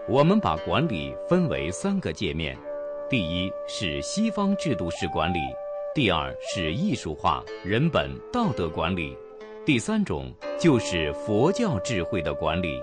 我们把管理分为3个界面，第一是西方制度式管理，第二是艺术化、人本、道德管理，第3种就是佛教智慧的管理。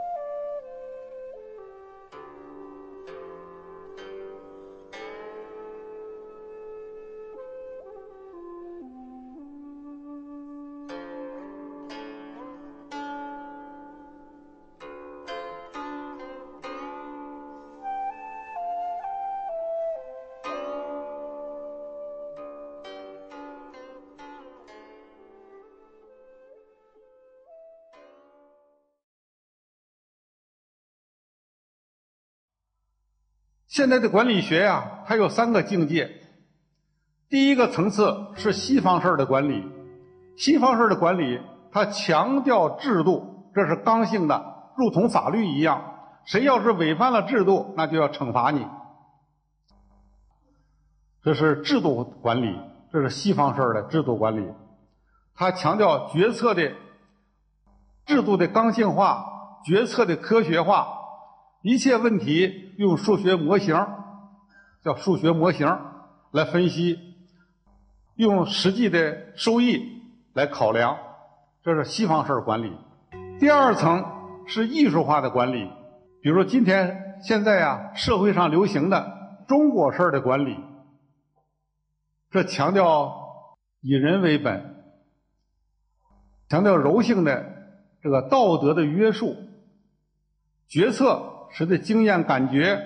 现在的管理学呀，它有3个境界。第一个层次是西方式的管理，西方式的管理它强调制度，这是刚性的，如同法律一样，谁要是违反了制度，那就要惩罚你。这是制度管理，这是西方式的制度管理，它强调决策的制度的刚性化，决策的科学化，一切问题用数学模型，叫数学模型来分析，用实际的收益来考量，这是西方式管理。第2层是艺术化的管理，比如说现在呀，社会上流行的中国式的管理，这强调以人为本，强调柔性的这个道德的约束，决策时的经验感觉，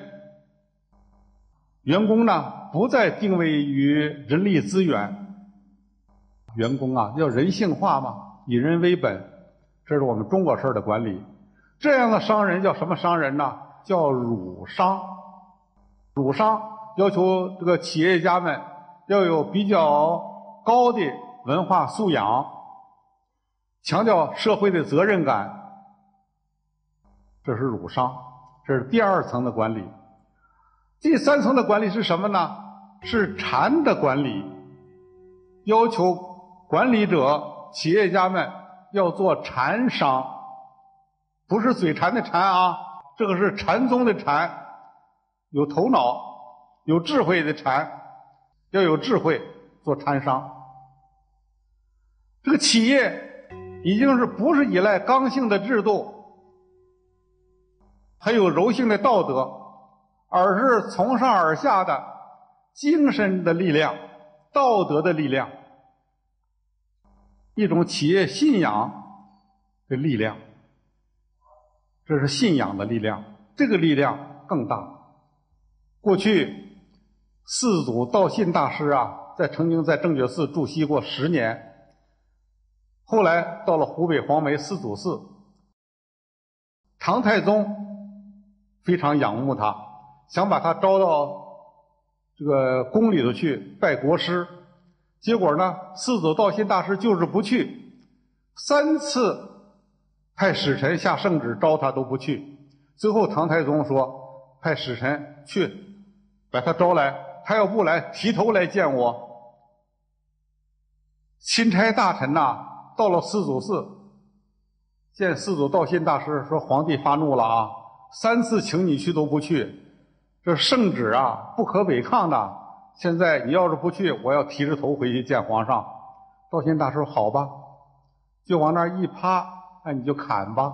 员工呢不再定位于人力资源，员工啊要人性化嘛，以人为本，这是我们中国式的管理。这样的商人叫什么商人呢？叫儒商。儒商要求这个企业家们要有比较高的文化素养，强调社会的责任感，这是儒商，这是第2层的管理。第3层的管理是什么呢？是禅的管理，要求管理者、企业家们要做禅商，不是嘴馋的馋啊，这个是禅宗的禅，有头脑、有智慧的禅，要有智慧做禅商。这个企业已经是不是依赖刚性的制度，还有柔性的道德，而是从上而下的精神的力量、道德的力量，一种企业信仰的力量，这是信仰的力量，这个力量更大。过去四祖道信大师啊，曾经在正觉寺住锡过10年，后来到了湖北黄梅四祖寺，唐太宗非常仰慕他，想把他招到这个宫里头去拜国师，结果呢，四祖道信大师就是不去，3次派使臣下圣旨招他都不去，最后唐太宗说派使臣去把他招来，他要不来提头来见我。钦差大臣呐，到了四祖寺见四祖道信大师，说皇帝发怒了啊，3次请你去都不去，这圣旨啊不可违抗的，现在你要是不去，我要提着头回去见皇上。道信大师说好吧，就往那儿一趴，那你就砍吧，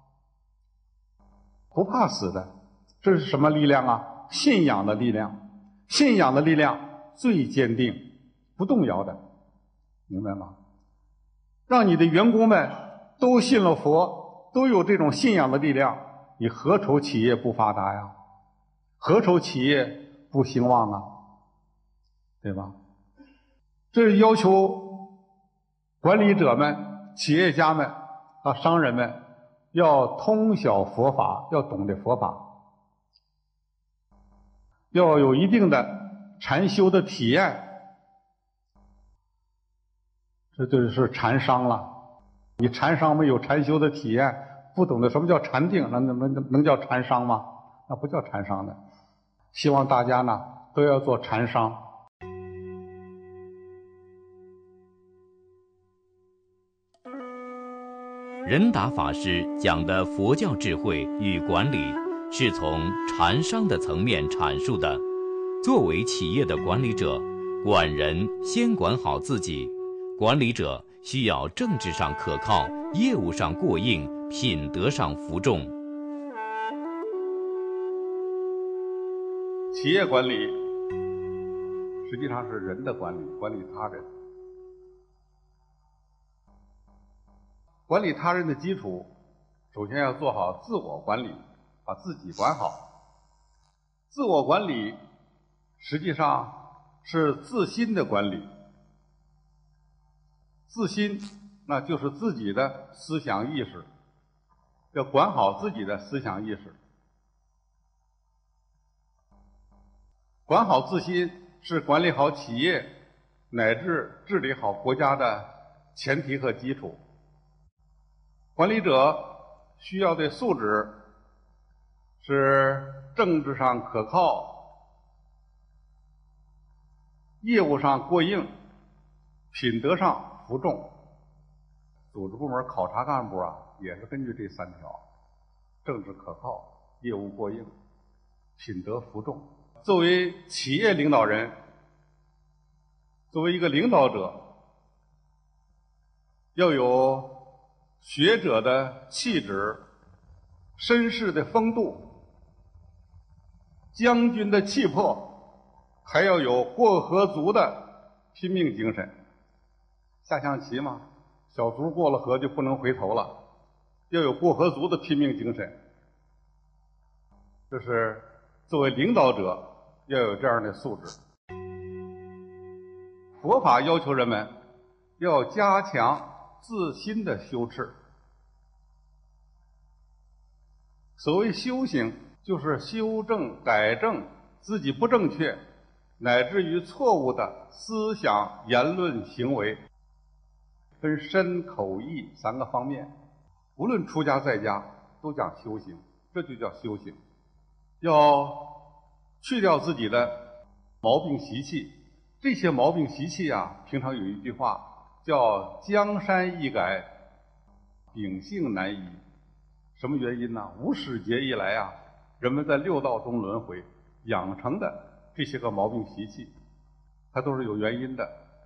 不怕死的。这是什么力量啊？信仰的力量，信仰的力量最坚定不动摇的，明白吗？让你的员工们都信了佛，都有这种信仰的力量，你何愁企业不发达呀？何愁企业不兴旺啊？对吧？这是要求管理者们、企业家们啊、商人们要通晓佛法，要懂得佛法，要有一定的禅修的体验，这就是禅商了。你禅商没有禅修的体验，不懂得什么叫禅定，能叫禅商吗？那不叫禅商的。希望大家呢都要做禅商。 仁达法师讲的佛教智慧与管理， 是从禅商的层面阐述的。作为企业的管理者，管人先管好自己。管理者需要政治上可靠，业务上过硬，品德上服众。 企业管理实际上是人的管理，管理他人。管理他人的基础，首先要做好自我管理，把自己管好。自我管理实际上是自心的管理。自心那就是自己的思想意识，要管好自己的思想意识。管好自心是管理好企业乃至治理好国家的前提和基础。管理者需要的素质是政治上可靠，业务上过硬，品德上服众。组织部门考察干部啊，也是根据这3条：政治可靠，业务过硬，品德服众。作为企业领导人，作为一个领导者，要有学者的气质，绅士的风度，将军的气魄，还要有过河卒的拼命精神。下象棋嘛，小卒过了河就不能回头了，要有过河卒的拼命精神。这是作为领导者要有这样的素质。佛法要求人们要加强自心的修持。所谓修行，就是修正、改正自己不正确乃至于错误的思想、言论、行为，分身、口、意3个方面。无论出家在家，都讲修行，这就叫修行。要去掉自己的毛病习气，这些毛病习气啊，平常有一句话叫江山易改，秉性难移。什么原因呢？无始劫以来啊，人们在6道中轮回养成的这些个毛病习气，它都是有原因的。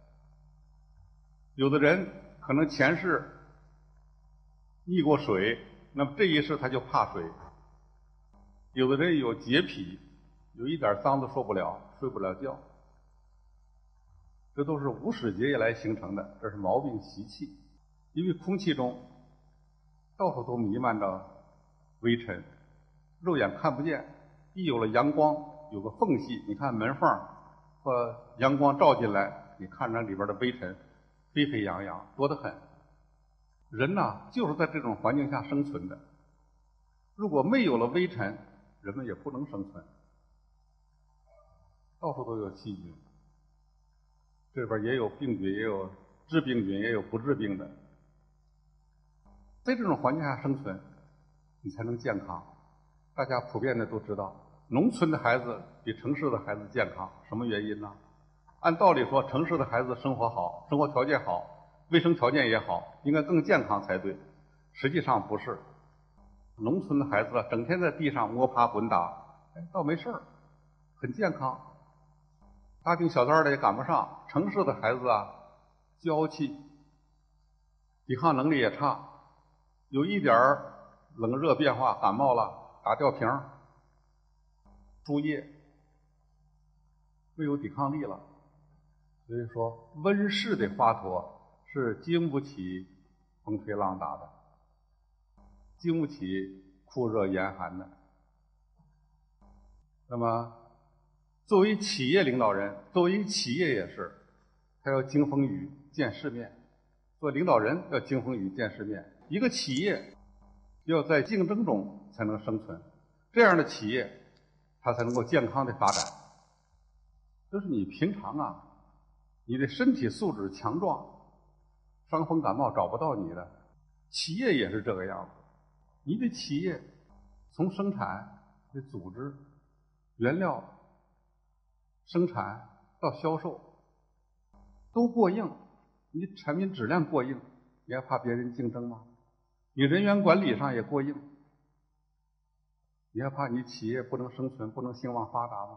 有的人可能前世溺过水，那么这一世他就怕水。有的人有洁癖，有一点脏都受不了，睡不了觉。这都是无始劫以来形成的，这是毛病习气。因为空气中到处都弥漫着微尘，肉眼看不见，一有了阳光，有个缝隙，你看门缝或阳光照进来，你看着里边的微尘飞飞扬扬，多得很。人呐，就是在这种环境下生存的。如果没有了微尘，人们也不能生存。到处都有细菌，这边也有病菌，也有致病菌，也有不治病的。在这种环境下生存，你才能健康。大家普遍的都知道，农村的孩子比城市的孩子健康，什么原因呢？按道理说，城市的孩子生活好，生活条件好，卫生条件也好，应该更健康才对。实际上不是，农村的孩子整天在地上摸爬滚打，倒没事儿，很健康，大病小灾的也赶不上。城市的孩子啊，娇气，抵抗能力也差，有一点冷热变化，感冒了打吊瓶，输液，没有抵抗力了。所以说，温室的花朵是经不起风吹浪打的，经不起酷热严寒的。那么，作为企业领导人，作为一个企业也是，他要经风雨见世面。做领导人要经风雨见世面，一个企业要在竞争中才能生存，这样的企业它才能够健康的发展。就是你平常啊，你的身体素质强壮，伤风感冒找不到你的。企业也是这个样子，你的企业从生产的组织、原料、生产到销售都过硬，你产品质量过硬，你还怕别人竞争吗？你人员管理上也过硬， 你还怕你企业不能生存，不能兴旺发达吗？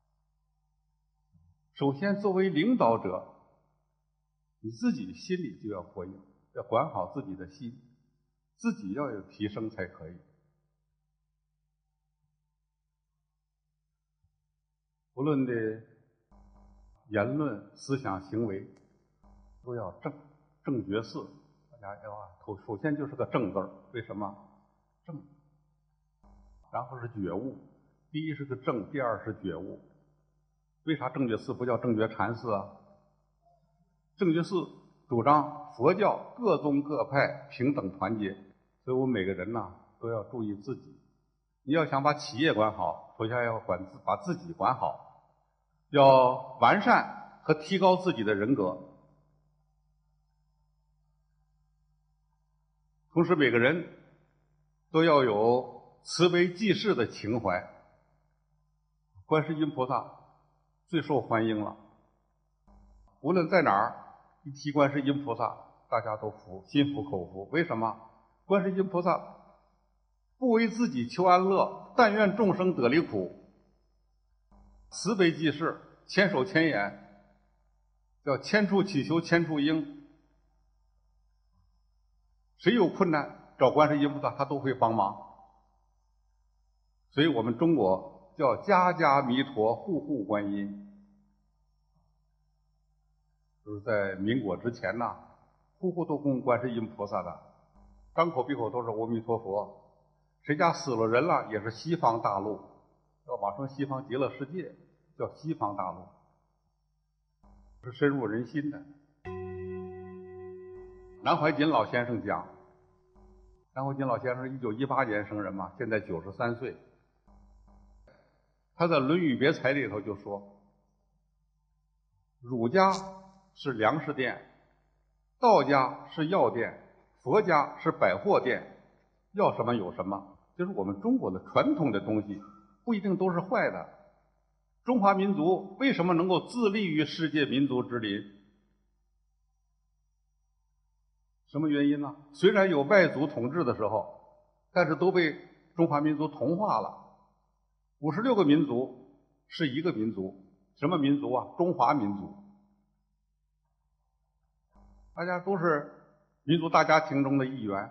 首先，作为领导者，你自己心里就要过硬，要管好自己的心，自己要有提升才可以。无论的言论、思想、行为，都要正觉寺。大家要首先就是个正字儿，为什么？正。然后是觉悟，第一是个正，第二是觉悟。为啥正觉寺不叫正觉禅寺啊？正觉寺主张佛教各宗各派平等团结，所以我们每个人呢都要注意自己。你要想把企业管好，首先要把自己管好，要完善和提高自己的人格。同时，每个人都要有慈悲济世的情怀。观世音菩萨最受欢迎了，无论在哪儿，一提观世音菩萨，大家都服，心服口服。为什么？观世音菩萨不为自己求安乐，但愿众生得离苦，慈悲济世，千手千眼，叫千处祈求千处应。谁有困难找观世音菩萨，他都会帮忙。所以我们中国叫家家弥陀，户户观音。就是在民国之前呢，户户都供观世音菩萨的，张口闭口都是阿弥陀佛。谁家死了人了，也是西方大陆，要往生西方极乐世界，叫西方大陆，是深入人心的。南怀瑾老先生讲，南怀瑾老先生1918年生人嘛，现在93岁。他在《论语别裁》里头就说，儒家是粮食店，道家是药店，佛家是百货店，要什么有什么。就是我们中国的传统的东西不一定都是坏的。中华民族为什么能够自立于世界民族之林？什么原因呢？虽然有外族统治的时候，但是都被中华民族同化了。56个民族是一个民族，什么民族啊？中华民族。大家都是民族大家庭中的一员，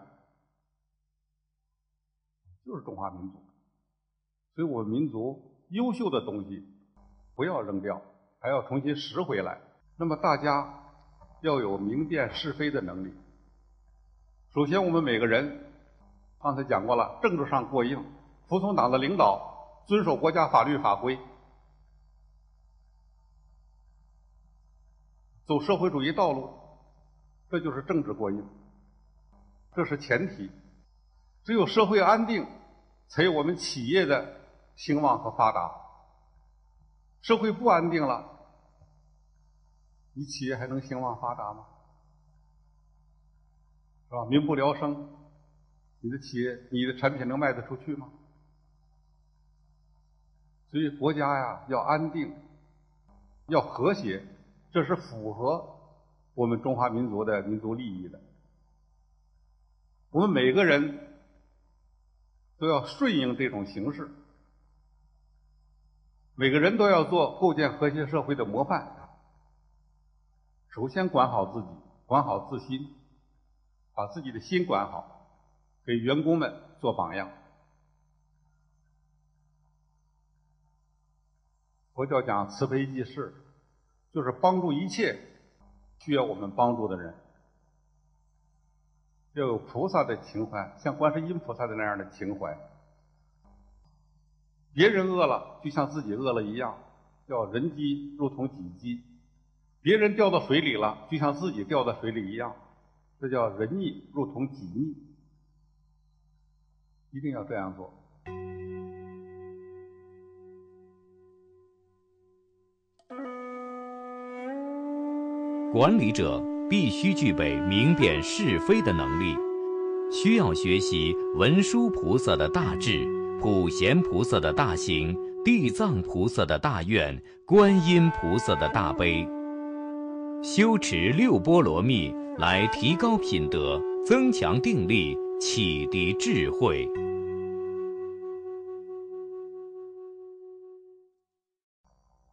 就是中华民族。所以我们民族优秀的东西不要扔掉，还要重新拾回来。那么大家要有明辨是非的能力。首先我们每个人刚才讲过了，政治上过硬，服从党的领导，遵守国家法律法规，走社会主义道路，这就是政治过硬，这是前提。只有社会安定，才有我们企业的兴旺和发达。社会不安定了，你企业还能兴旺发达吗？是吧？民不聊生，你的企业、你的产品能卖得出去吗？所以国家呀要安定，要和谐，这是符合我们中华民族的民族利益的。我们每个人都要顺应这种形势，每个人都要做构建和谐社会的模范。首先管好自己，管好自心，把自己的心管好，给员工们做榜样。佛教讲慈悲济世，就是帮助一切需要我们帮助的人。要有菩萨的情怀，像观世音菩萨的那样的情怀。别人饿了，就像自己饿了一样，叫人饥如同己饥；别人掉到水里了，就像自己掉到水里一样，这叫人溺如同己溺。一定要这样做。 管理者必须具备明辨是非的能力，需要学习文殊菩萨的大智、普贤菩萨的大行、地藏菩萨的大愿、观音菩萨的大悲，修持六波罗蜜来提高品德，增强定力，启迪智慧。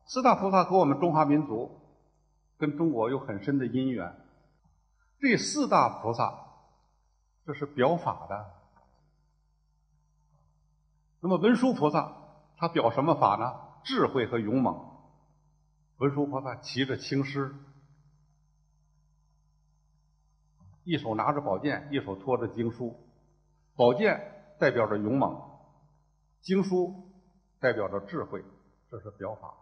四大菩萨和我们中华民族跟中国有很深的因缘。这四大菩萨，这是表法的。那么文殊菩萨他表什么法呢？智慧和勇猛。文殊菩萨骑着青狮，一手拿着宝剑，一手托着经书。宝剑代表着勇猛，经书代表着智慧，这是表法。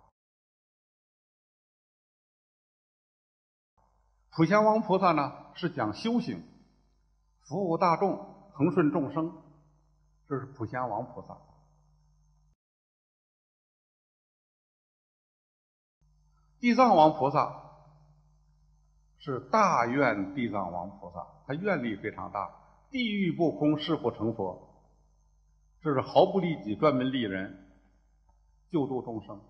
普贤王菩萨呢，是讲修行，服务大众，恒顺众生，这是普贤王菩萨。地藏王菩萨是大愿地藏王菩萨，他愿力非常大，地狱不空，誓不成佛，这是毫不利己，专门利人，救度众生。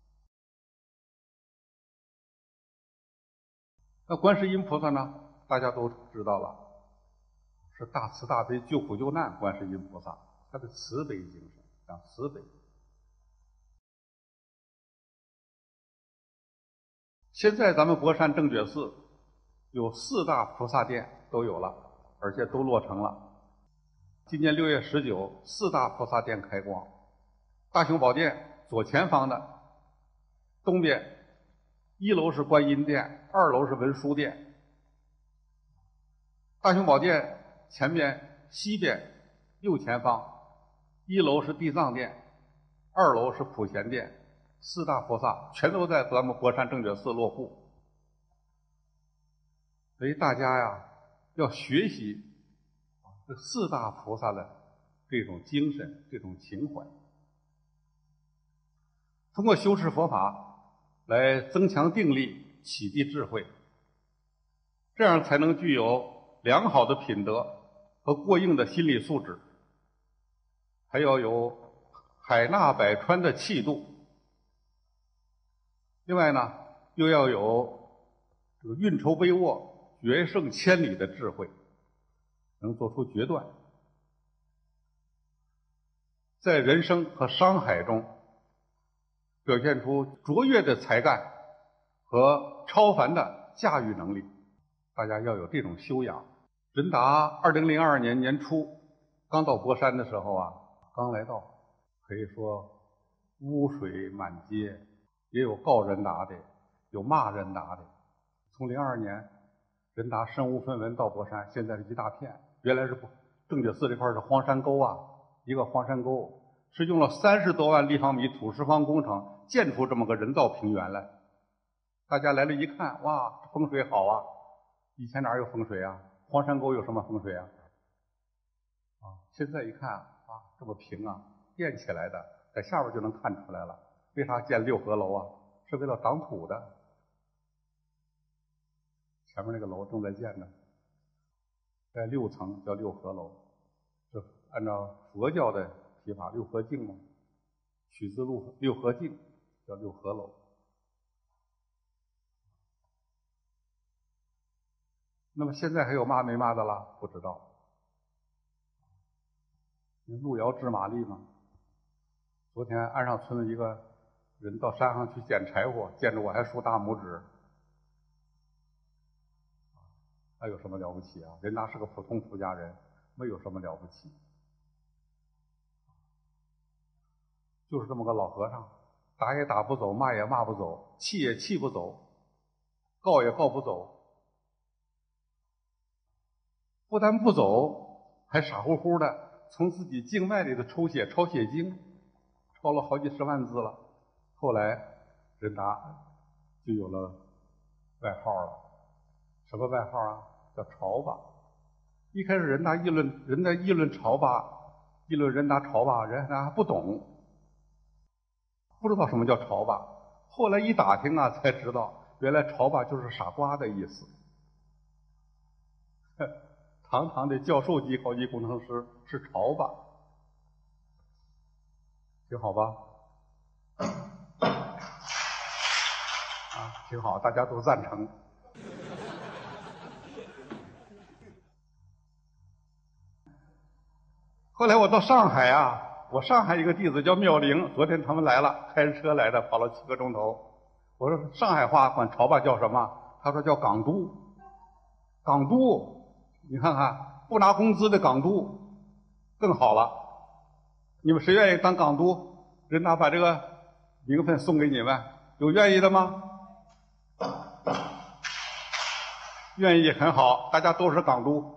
那观世音菩萨呢，大家都知道了，是大慈大悲救苦救难观世音菩萨，他的慈悲精神，讲慈悲。现在咱们博山正觉寺有四大菩萨殿都有了，而且都落成了。今年6月19，四大菩萨殿开光。大雄宝殿左前方的东边，1楼是观音殿，2楼是文殊殿。大雄宝殿前面西边右前方，1楼是地藏殿，2楼是普贤殿。四大菩萨全都在咱们博山正觉寺落户，所以大家呀要学习这四大菩萨的这种精神、这种情怀，通过修持佛法来增强定力、启迪智慧，这样才能具有良好的品德和过硬的心理素质，还要有海纳百川的气度。另外呢，又要有这个运筹帷幄、决胜千里的智慧，能做出决断，在人生和商海中表现出卓越的才干和超凡的驾驭能力。大家要有这种修养。仁达2002年年初刚到博山的时候啊，刚来到，可以说污水满街。也有告仁达的，有骂仁达的。从02年，仁达身无分文到博山，现在是一大片。原来是正觉寺这块是荒山沟啊，一个荒山沟是用了30多万立方米土石方工程建出这么个人造平原来。大家来了一看，哇，风水好啊！以前哪有风水啊？荒山沟有什么风水啊？现在一看啊，这么平啊，垫起来的，在下边就能看出来了。为啥建6合楼啊？是为了挡土的。前面那个楼正在建呢，在6层叫6合楼，这按照佛教的提法，6合敬嘛，取自六合敬，叫6合楼。那么现在还有骂没骂的了？不知道。路遥知马力嘛。昨天安上村的一个人到山上去捡柴火，见着我还竖大拇指。那有什么了不起啊？人家是个普通出家人，没有什么了不起。就是这么个老和尚，打也打不走，骂也骂不走，气也气不走，告也告不走。不但不走，还傻乎乎的从自己静脉里头抽血，抄血经，抄了好几10万字了。后来仁达就有了外号了，什么外号啊？叫潮爸。一开始人家议论潮爸，议论仁达潮爸，人家还不懂，不知道什么叫潮爸。后来一打听啊，才知道原来潮爸就是傻瓜的意思。堂堂的教授级高级工程师是潮爸，挺好吧？挺好，大家都赞成。后来我到上海啊，我上海一个弟子叫妙龄，昨天他们来了，开着车来的，跑了7个钟头。 我说上海话管潮把叫什么？他说叫港督。港督，你看看不拿工资的港督更好了。你们谁愿意当港督？人大把这个名分送给你们，有愿意的吗？愿意很好，大家都是港督。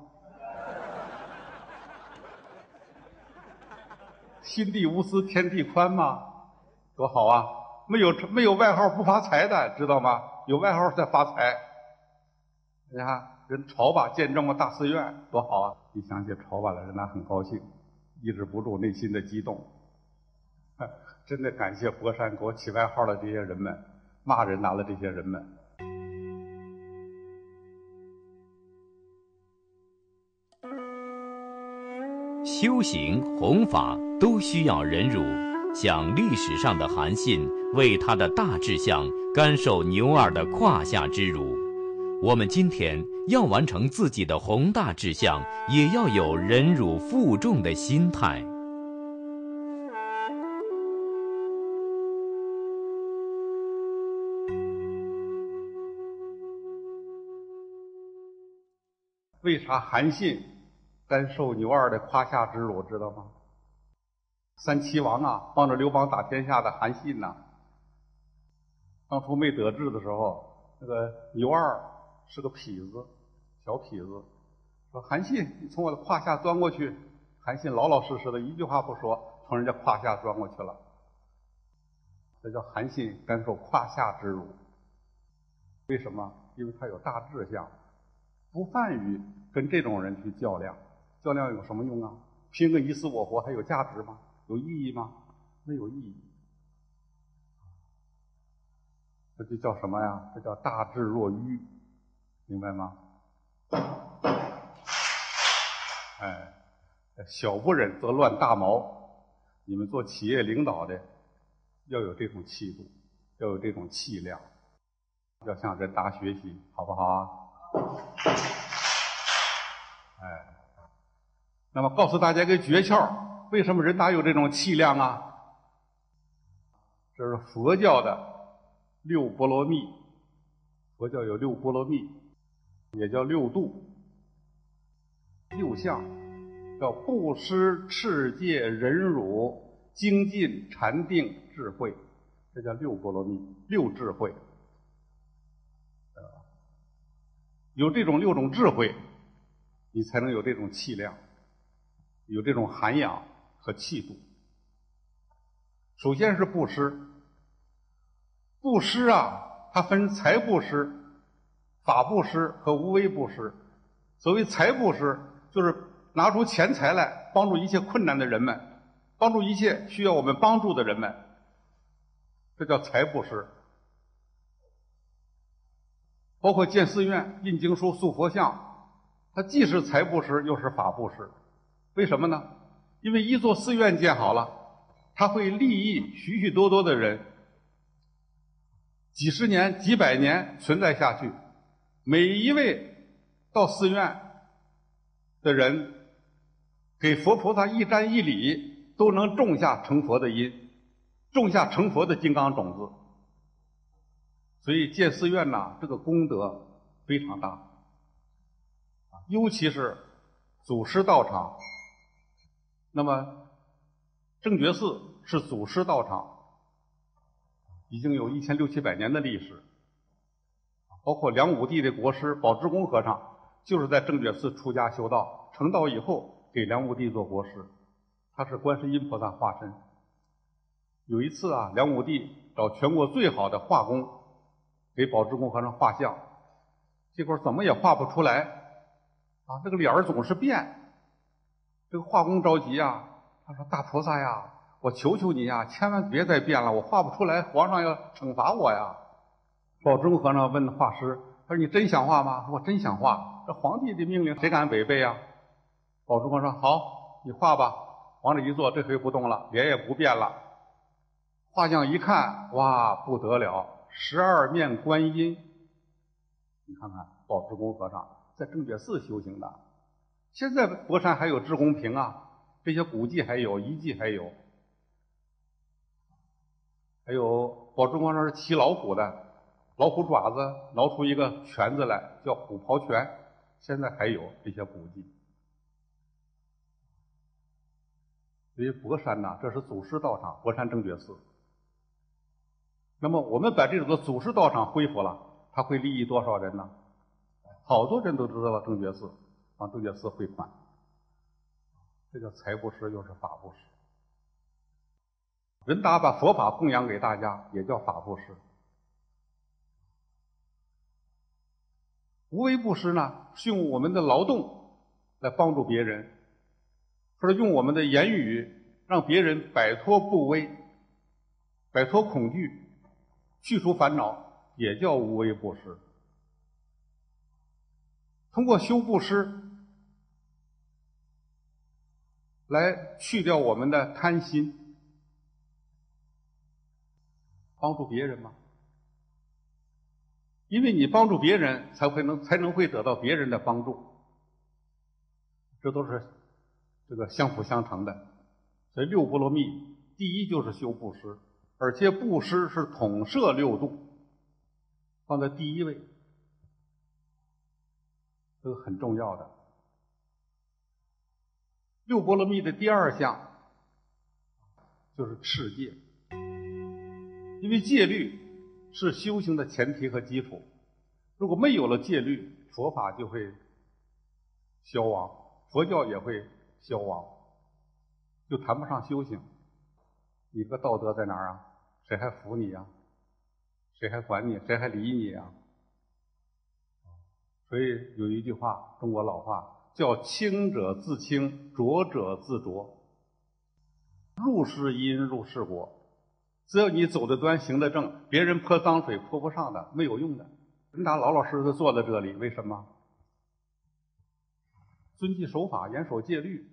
心地无私天地宽嘛，多好啊！没有外号不发财的，知道吗？有外号才发财。你看人潮把建这么大寺院，多好啊！一想起潮把了，人家很高兴，抑制不住内心的激动。真的感谢博山给我起外号的这些人们，骂人拿的这些人们。 修行弘法都需要忍辱，像历史上的韩信为他的大志向甘受牛二的胯下之辱。我们今天要完成自己的宏大志向，也要有忍辱负重的心态。 为啥韩信甘受牛二的胯下之辱，知道吗？三齐王啊，帮着刘邦打天下的韩信呐，当初没得志的时候，那个牛二是个痞子，小痞子，说韩信，你从我的胯下钻过去。韩信老老实实的一句话不说，从人家胯下钻过去了。这叫韩信甘受胯下之辱。为什么？因为他有大志向，不泛于跟这种人去较量。较量有什么用啊？拼个你死我活还有价值吗？有意义吗？没有意义。这就叫什么呀？这叫大智若愚，明白吗？哎，小不忍则乱大谋。你们做企业领导的要有这种气度，要有这种气量，要向人大学习，好不好啊？哎，那么告诉大家一个诀窍，为什么人大有这种气量啊？这是佛教的六波罗蜜。佛教有六波罗蜜，也叫六度、六项，叫布施、持戒、忍辱、精进、禅定、智慧，这叫六波罗蜜，六智慧。有这种六种智慧，你才能有这种气量，有这种涵养和气度。首先是布施。布施啊，它分财布施、法布施和无为布施。所谓财布施，就是拿出钱财来帮助一切困难的人们，帮助一切需要我们帮助的人们，这叫财布施。包括建寺院、印经书、塑佛像，它既是财布施又是法布施。为什么呢？因为一座寺院建好了，它会利益许许多多的人，几十年、几百年存在下去。每一位到寺院的人，给佛菩萨一瞻一礼，都能种下成佛的因，种下成佛的金刚种子。所以建寺院呢，这个功德非常大，尤其是祖师道场。那么正觉寺是祖师道场，已经有1600-1700年的历史。包括梁武帝的国师宝志公和尚，就是在正觉寺出家修道，成道以后给梁武帝做国师，他是观世音菩萨化身。有一次啊，梁武帝找全国最好的画工给宝志公和尚画像，结果怎么也画不出来啊，这个脸儿总是变。这个画工着急啊，他说：“大菩萨呀，我求求你呀，千万别再变了，我画不出来，皇上要惩罚我呀。”宝志公和尚问画师：“他说你真想画吗？”我真想画，这皇帝的命令谁敢违背呀？宝志公说：“好，你画吧。”往这一坐，这回不动了，脸也不变了。画像一看，哇，不得了，12面观音。你看看宝志公和尚在正觉寺修行的，现在博山还有智公坪啊，这些古迹还有，遗迹还有。还有宝志公和尚是骑老虎的， 老虎爪子挠出一个拳子来，叫虎刨拳，现在还有这些古迹。所以佛山呐，这是祖师道场，佛山正觉寺。那么我们把这个祖师道场恢复了，它会利益多少人呢？好多人都知道了正觉寺，往正觉寺汇款，这叫财布施，又是法布施。仁达把佛法供养给大家，也叫法布施。无为布施呢，是用我们的劳动来帮助别人，或者用我们的言语让别人摆脱不危，摆脱恐惧，去除烦恼，也叫无为布施。通过修布施来去掉我们的贪心，帮助别人嘛。因为你帮助别人，才能会得到别人的帮助，这都是这个相辅相成的。所以六波罗蜜，第一就是修布施，而且布施是统摄六度，放在第一位，这个很重要的。六波罗蜜的第二项就是持戒，因为戒律是修行的前提和基础。如果没有了戒律，佛法就会消亡，佛教也会消亡，就谈不上修行。你这个道德在哪儿啊？谁还服你啊？谁还管你？谁还理你啊？所以有一句话，中国老话叫清者自清，浊者自浊。入是因，入是果。只要你走得端，行得正，别人泼脏水泼不上的，没有用的。人家老老实实的坐在这里，为什么？遵纪守法，严守戒律，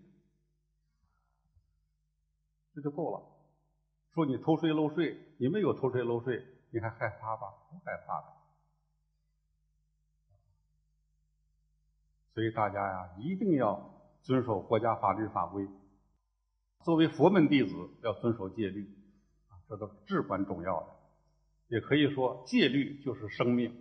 这就够了。说你偷税漏税，你没有偷税漏税，你还害怕吧？不害怕的。所以大家呀，一定要遵守国家法律法规。作为佛门弟子，要遵守戒律，这都是至关重要的。也可以说，戒律就是生命。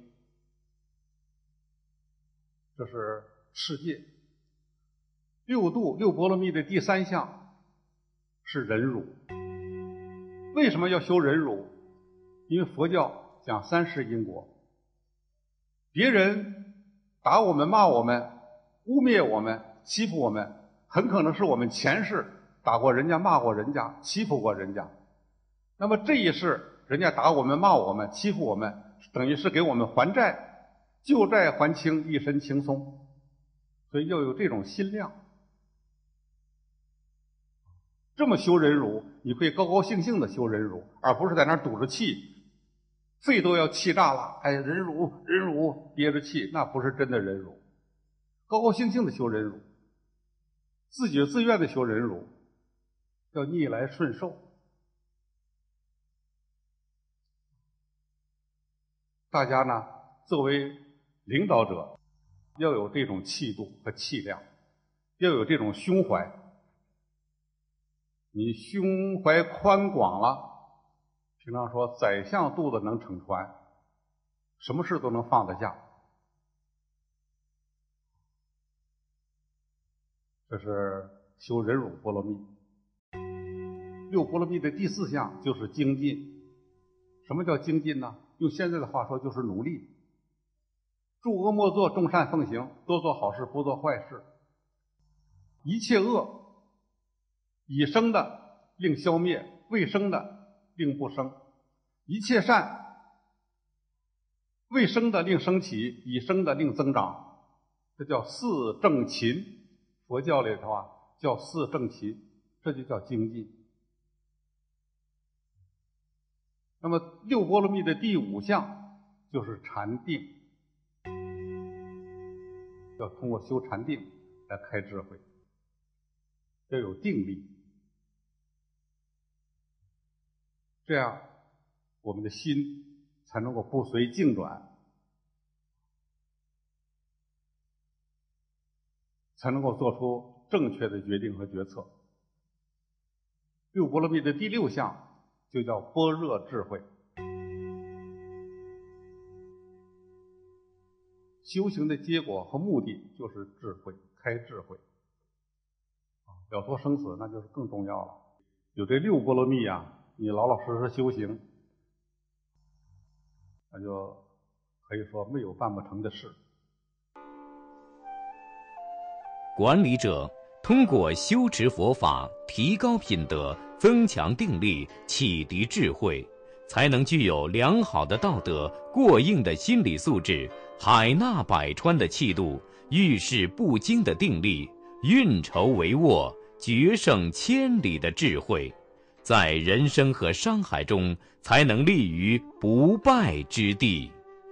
这是持戒。六度六波罗蜜的第三项是忍辱。为什么要修忍辱？因为佛教讲三世因果。别人打我们、骂我们、污蔑我们、欺负我们，很可能是我们前世打过人家、骂过人家、欺负过人家。那么这一世人家打我们、骂我们、欺负我们，等于是给我们还债。旧债还清，一身轻松，所以要有这种心量。这么修忍辱，你会高高兴兴的修忍辱，而不是在那儿堵着气，肺都要气炸了。哎，忍辱，忍辱，憋着气，那不是真的忍辱。高高兴兴的修忍辱，自己自愿的修忍辱，叫逆来顺受。大家呢，作为领导者要有这种气度和气量，要有这种胸怀。你胸怀宽广了，平常说宰相肚子能撑船，什么事都能放得下。这是修忍辱波罗蜜。六波罗蜜的第四项就是精进。什么叫精进呢？用现在的话说就是努力。诸恶莫作，众善奉行，多做好事，不做坏事。一切恶，已生的令消灭，未生的令不生；一切善，未生的令升起，已生的令增长。这叫四正勤。佛教里头啊，叫四正勤，这就叫精进。那么六波罗蜜的第五项就是禅定。要通过修禅定来开智慧，要有定力，这样我们的心才能够不随境转，才能够做出正确的决定和决策。六波罗蜜的第六项就叫般若智慧。 修行的结果和目的就是智慧，开智慧。了脱生死那就是更重要了。有这6波罗蜜啊，你老老实实修行，那就可以说没有办不成的事。 管理者通过修持佛法，提高品德，增强定力，启迪智慧，才能具有良好的道德、过硬的心理素质、海纳百川的气度、遇事不惊的定力、运筹帷幄、决胜千里的智慧，在人生和商海中才能立于不败之地。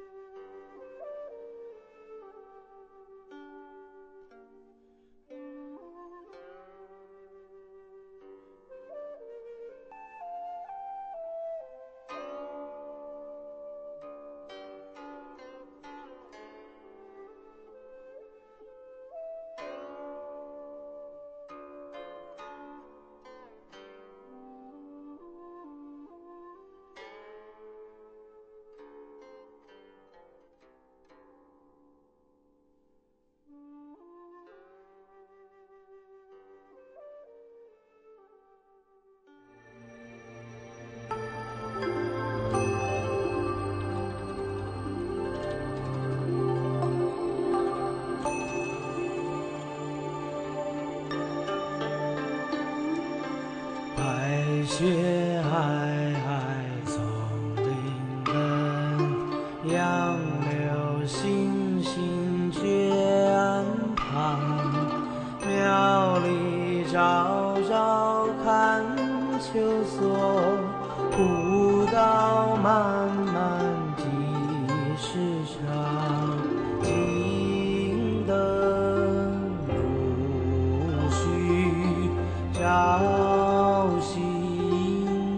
雪皑皑丛林根，杨柳星星绝岸旁。苗里朝朝看秋色，古道漫漫几时长。金灯如许照心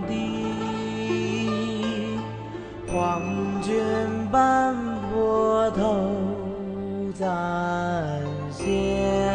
底，黄卷斑驳头暂现。